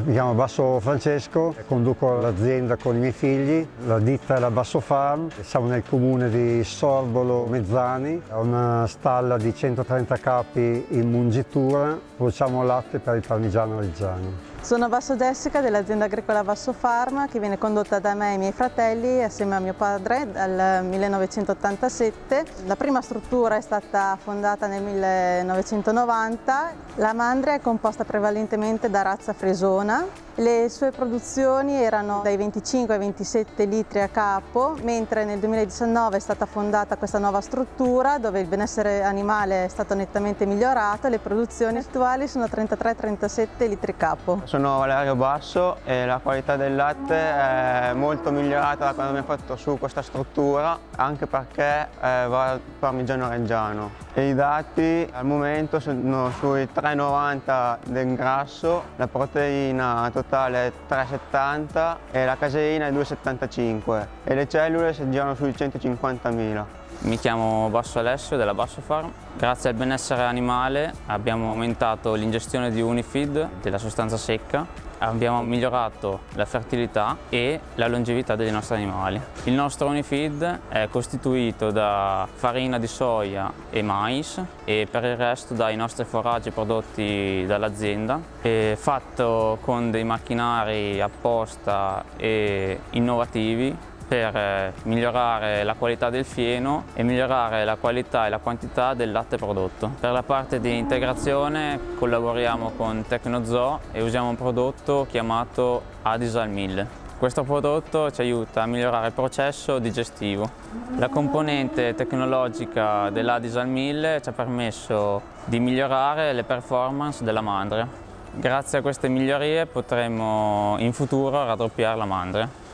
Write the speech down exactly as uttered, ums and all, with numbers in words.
Mi chiamo Basso Francesco, conduco l'azienda con i miei figli, la ditta è la Basso Farm, siamo nel comune di Sorbolo Mezzani, è una stalla di centotrenta capi in mungitura, produciamo latte per il parmigiano reggiano. Sono Basso Jessica dell'azienda agricola Basso Farm che viene condotta da me e i miei fratelli assieme a mio padre dal millenovecentottantasette. La prima struttura è stata fondata nel millenovecentonovanta. La mandria è composta prevalentemente da razza fresona. Le sue produzioni erano dai venticinque ai ventisette litri a capo, mentre nel duemiladiciannove è stata fondata questa nuova struttura dove il benessere animale è stato nettamente migliorato e le produzioni attuali sono trentatré trentasette litri capo. Sono Valerio Basso e la qualità del latte è molto migliorata da quando abbiamo fatto su questa struttura, anche perché eh, va al parmigiano reggiano. E i dati al momento sono sui tre virgola novanta del grasso, la proteina totale è tre virgola settanta e la caseina è due virgola settantacinque e le cellule si girano sui centocinquantamila. Mi chiamo Basso Alessio della Basso Farm. Grazie al benessere animale abbiamo aumentato l'ingestione di Unifeed, della sostanza secca, abbiamo migliorato la fertilità e la longevità dei nostri animali. Il nostro Unifeed è costituito da farina di soia e mais e per il resto dai nostri foraggi prodotti dall'azienda, fatto con dei macchinari apposta e innovativi per migliorare la qualità del fieno e migliorare la qualità e la quantità del latte prodotto. Per la parte di integrazione collaboriamo con Tecnozoo e usiamo un prodotto chiamato Adisal mille. Questo prodotto ci aiuta a migliorare il processo digestivo. La componente tecnologica dell'Adisal mille ci ha permesso di migliorare le performance della mandria. Grazie a queste migliorie potremo in futuro raddoppiare la mandria.